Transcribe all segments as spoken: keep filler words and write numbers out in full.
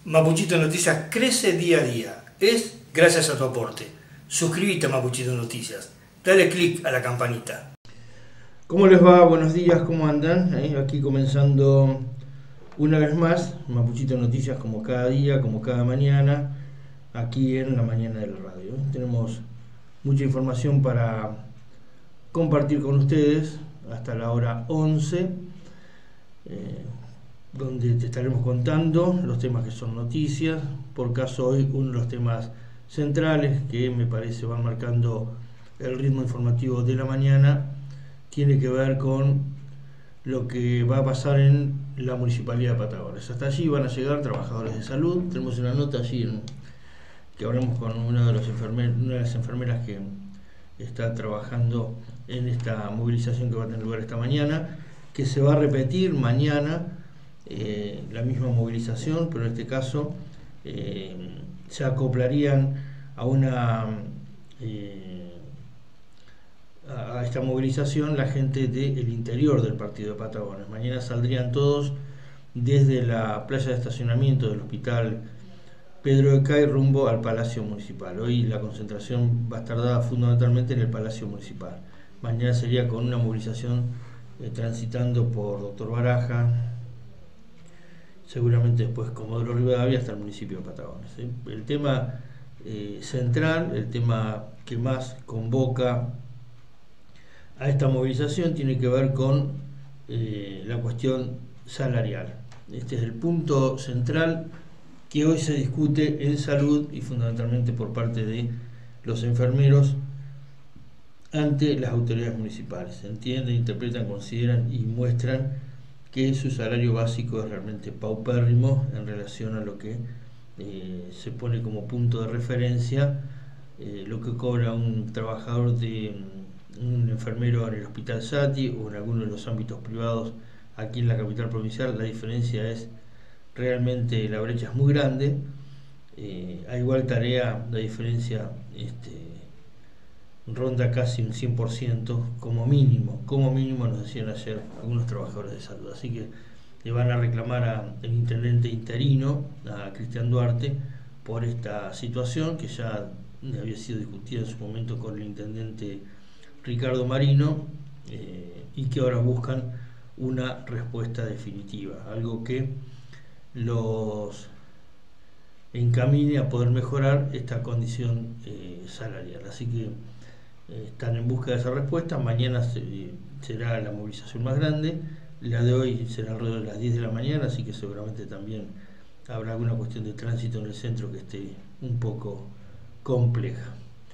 Mapuchito Noticias crece día a día. Es gracias a tu aporte. Suscríbete a Mapuchito Noticias. Dale click a la campanita. ¿Cómo les va? Buenos días, ¿cómo andan? ¿Eh? Aquí comenzando una vez más Mapuchito Noticias, como cada día, como cada mañana, aquí en la mañana de la radio. Tenemos mucha información para compartir con ustedes hasta la hora once, eh, donde te estaremos contando los temas que son noticias. Por caso hoy uno de los temas centrales que me parece van marcando el ritmo informativo de la mañana tiene que ver con lo que va a pasar en la Municipalidad de Patagones. Hasta allí van a llegar trabajadores de salud. Tenemos una nota allí en, que hablamos con una de, los enfermer, una de las enfermeras que está trabajando en esta movilización que va a tener lugar esta mañana, que se va a repetir mañana eh, la misma movilización, pero en este caso eh, se acoplarían a una eh, a esta movilización la gente del interior del partido de Patagones. Mañana saldrían todos desde la playa de estacionamiento del hospital Pedro de Cay rumbo al Palacio Municipal. Hoy la concentración va a estar dada fundamentalmente en el Palacio Municipal. Mañana sería con una movilización eh, transitando por Doctor Baraja, seguramente después Comodoro Rivadavia hasta el municipio de Patagones. ¿eh? El tema eh, central, el tema que más convoca a esta movilización tiene que ver con eh, la cuestión salarial. Este es el punto central que hoy se discute en salud y fundamentalmente por parte de los enfermeros ante las autoridades municipales. Entienden, interpretan, consideran y muestran que su salario básico es realmente paupérrimo en relación a lo que eh, se pone como punto de referencia, eh, lo que cobra un trabajador de un enfermero en el Hospital Sati o en alguno de los ámbitos privados aquí en la capital provincial. La diferencia es realmente, la brecha es muy grande. Eh, a igual tarea la diferencia este, ronda casi un cien por ciento como mínimo, como mínimo nos decían ayer algunos trabajadores de salud. Así que le van a reclamar al intendente interino, a Cristian Duarte, por esta situación que ya había sido discutida en su momento con el intendente Ricardo Marino, eh, y que ahora buscan una respuesta definitiva, algo que los encamine a poder mejorar esta condición eh, salarial. Así que eh, están en busca de esa respuesta. Mañana se, eh, será la movilización más grande, la de hoy será alrededor de las diez de la mañana, así que seguramente también habrá alguna cuestión de tránsito en el centro que esté un poco compleja.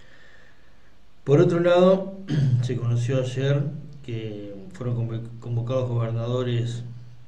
Por otro lado, se conoció ayer que fueron convocados gobernadores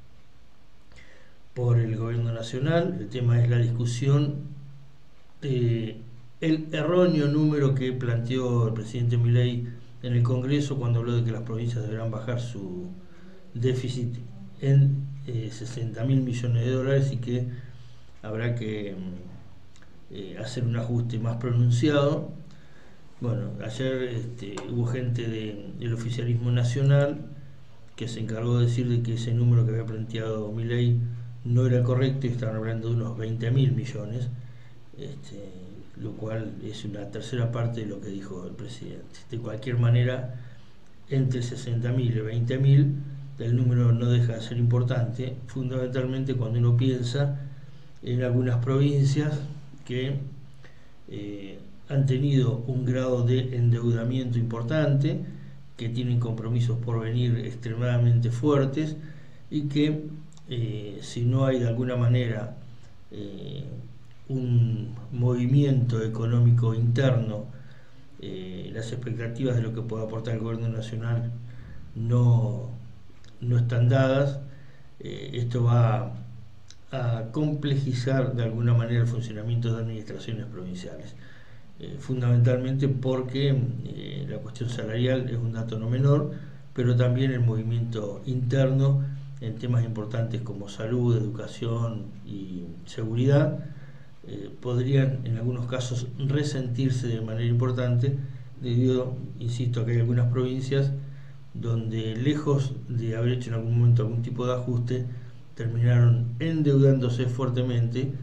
por el gobierno nacional. El tema es la discusión del erróneo número que planteó el presidente Milei en el Congreso cuando habló de que las provincias deberán bajar su déficit en eh, sesenta mil millones de dólares y que habrá que eh, hacer un ajuste más pronunciado. Bueno, ayer este, hubo gente de, del oficialismo nacional que se encargó de decir de que ese número que había planteado Milei no era correcto y estaban hablando de unos veinte mil millones, este, lo cual es una tercera parte de lo que dijo el presidente. De cualquier manera, entre sesenta mil y veinte mil, el número no deja de ser importante, fundamentalmente cuando uno piensa en algunas provincias que eh, han tenido un grado de endeudamiento importante, que tienen compromisos por venir extremadamente fuertes y que eh, si no hay de alguna manera eh, un movimiento económico interno, eh, las expectativas de lo que pueda aportar el gobierno nacional no, no están dadas, eh, esto va a complejizar de alguna manera el funcionamiento de administraciones provinciales. Eh, fundamentalmente porque eh, la cuestión salarial es un dato no menor, pero también el movimiento interno en temas importantes como salud, educación y seguridad eh, podrían en algunos casos resentirse de manera importante debido, insisto, a que hay algunas provincias donde lejos de haber hecho en algún momento algún tipo de ajuste terminaron endeudándose fuertemente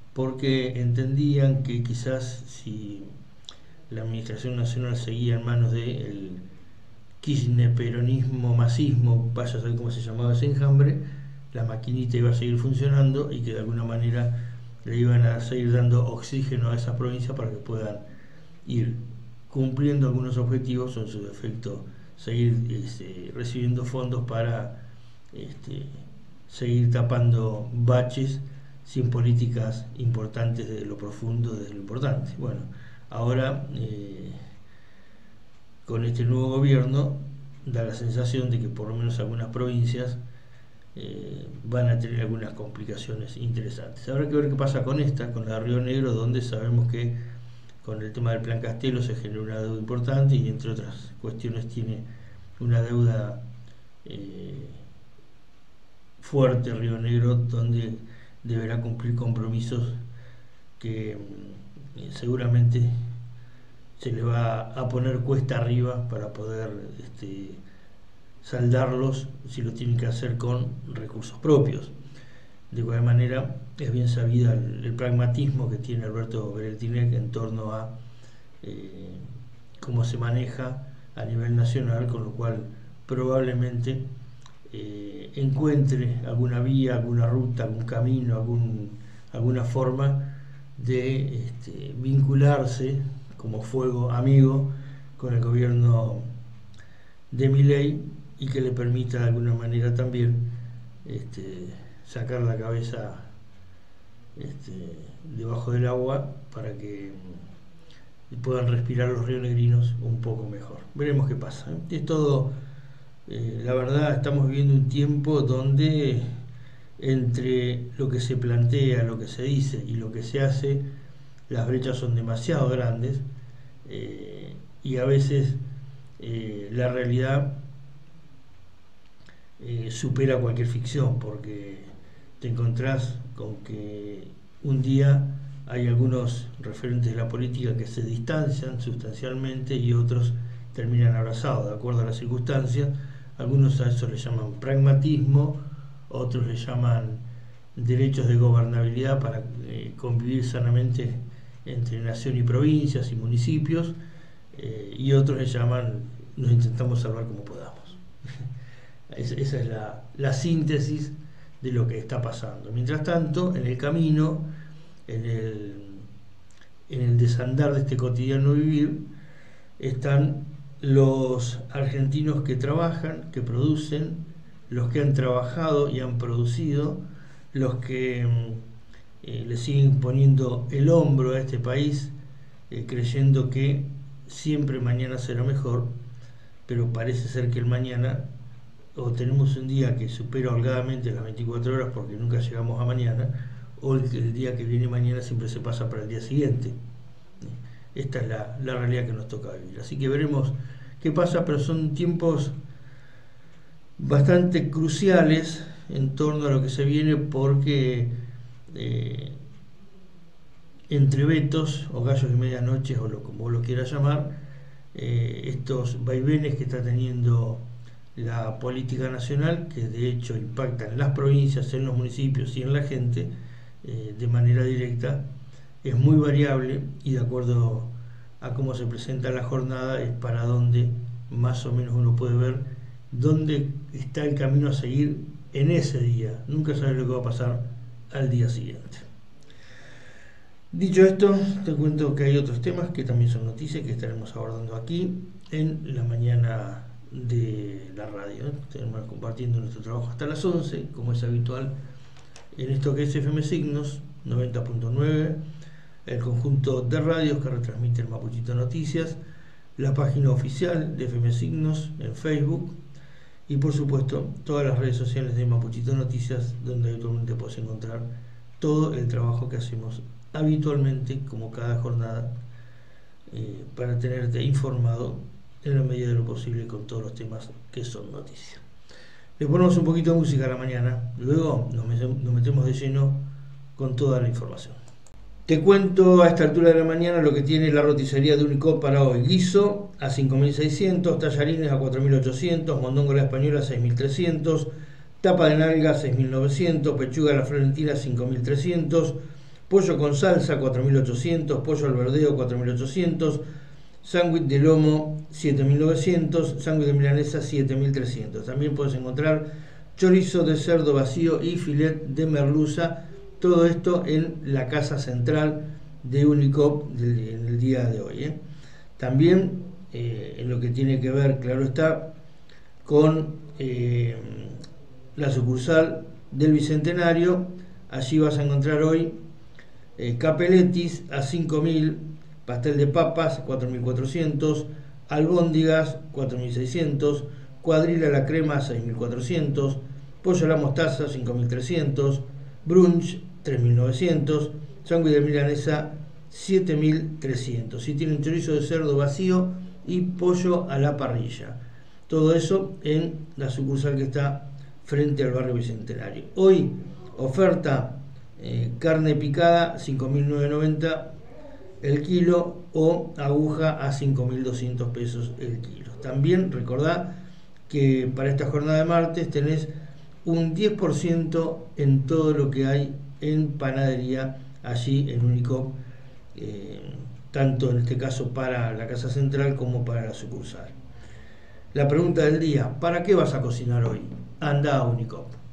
porque entendían que quizás si la administración nacional seguía en manos del kirchner-peronismo, masismo, vaya a saber cómo se llamaba ese enjambre, la maquinita iba a seguir funcionando y que de alguna manera le iban a seguir dando oxígeno a esas provincias para que puedan ir cumpliendo algunos objetivos o en su defecto seguir este, recibiendo fondos para este, seguir tapando baches sin políticas importantes de lo profundo, de lo importante. Bueno, ahora eh, con este nuevo gobierno da la sensación de que por lo menos algunas provincias eh, van a tener algunas complicaciones interesantes. Habrá que ver qué pasa con esta, con la de Río Negro, donde sabemos que con el tema del Plan Castelo se generó una deuda importante y entre otras cuestiones tiene una deuda eh, fuerte Río Negro, donde deberá cumplir compromisos que eh, seguramente se le va a poner cuesta arriba para poder este, saldarlos, si lo tienen que hacer con recursos propios. De cualquier manera, es bien sabida el, el pragmatismo que tiene Alberto Berettinec en torno a eh, cómo se maneja a nivel nacional, con lo cual probablemente eh, encuentre alguna vía, alguna ruta, algún camino, algún, alguna forma de este, vincularse como fuego amigo con el gobierno de Milei y que le permita de alguna manera también este, sacar la cabeza este, debajo del agua para que puedan respirar los rionegrinos un poco mejor. Veremos qué pasa. Es todo, eh, la verdad, estamos viviendo un tiempo donde entre lo que se plantea, lo que se dice y lo que se hace, las brechas son demasiado grandes eh, y a veces eh, la realidad eh, supera cualquier ficción, porque te encontrás con que un día hay algunos referentes de la política que se distancian sustancialmente y otros terminan abrazados, de acuerdo a las circunstancias. Algunos a eso le llaman pragmatismo, otros le llaman derechos de gobernabilidad para eh, convivir sanamente entre nación y provincias y municipios, eh, y otros le llaman nos intentamos salvar como podamos. es, esa es la, la síntesis de lo que está pasando. Mientras tanto, en el camino, en el, en el desandar de este cotidiano vivir, están los argentinos que trabajan, que producen, los que han trabajado y han producido, los que eh, le siguen poniendo el hombro a este país, eh, creyendo que siempre mañana será mejor, pero parece ser que el mañana, o tenemos un día que supera holgadamente las veinticuatro horas porque nunca llegamos a mañana, o el, el día que viene mañana siempre se pasa para el día siguiente. Esta es la, la realidad que nos toca vivir. Así que veremos qué pasa, pero son tiempos bastante cruciales en torno a lo que se viene, porque eh, entre vetos o gallos de medianoche, o lo, como vos lo quieras llamar, eh, estos vaivenes que está teniendo la política nacional, que de hecho impactan en las provincias, en los municipios y en la gente eh, de manera directa, es muy variable, y de acuerdo a cómo se presenta la jornada es para donde más o menos uno puede ver dónde está el camino a seguir en ese día. Nunca sabes lo que va a pasar al día siguiente. Dicho esto, te cuento que hay otros temas que también son noticias que estaremos abordando aquí en la mañana de la radio. Estaremos compartiendo nuestro trabajo hasta las once, como es habitual en esto que es F M Signos noventa punto nueve, el conjunto de radios que retransmite el Mapuchito Noticias, la página oficial de F M Signos en Facebook y por supuesto todas las redes sociales de Mapuchito Noticias, donde habitualmente puedes encontrar todo el trabajo que hacemos habitualmente, como cada jornada, eh, para tenerte informado en la medida de lo posible con todos los temas que son noticias. Le ponemos un poquito de música a la mañana, luego nos metemos de lleno con toda la información. Te cuento a esta altura de la mañana lo que tiene la roticería de Unicop para hoy. Guiso a cinco mil seiscientos, tallarines a cuatro mil ochocientos, mondongo a la española a seis mil trescientos, tapa de nalga a seis mil novecientos, pechuga a la florentina a cinco mil trescientos, pollo con salsa cuatro mil ochocientos, pollo al verdeo cuatro mil ochocientos, sándwich de lomo siete mil novecientos, sándwich de milanesa siete mil trescientos. También puedes encontrar chorizo de cerdo vacío y filet de merluza, todo esto en la casa central de Unicop del, en el día de hoy, ¿eh? También eh, en lo que tiene que ver, claro está, con eh, la sucursal del Bicentenario, allí vas a encontrar hoy eh, capeletis a cinco mil, pastel de papas cuatro mil cuatrocientos, albóndigas cuatro mil seiscientos, cuadril a la crema seis mil cuatrocientos, pollo a la mostaza cinco mil trescientos, brunch tres mil novecientos, sándwich de milanesa siete mil trescientos. Si tienen chorizo de cerdo vacío y pollo a la parrilla. Todo eso en la sucursal que está frente al barrio Bicentenario. Hoy, oferta eh, carne picada cinco mil novecientos noventa el kilo o aguja a cinco mil doscientos pesos el kilo. También recordá que para esta jornada de martes tenés un diez por ciento en todo lo que hay en panadería allí en Unicop, eh, tanto en este caso para la casa central como para la sucursal. La pregunta del día: ¿para qué vas a cocinar hoy? Anda a Unicop.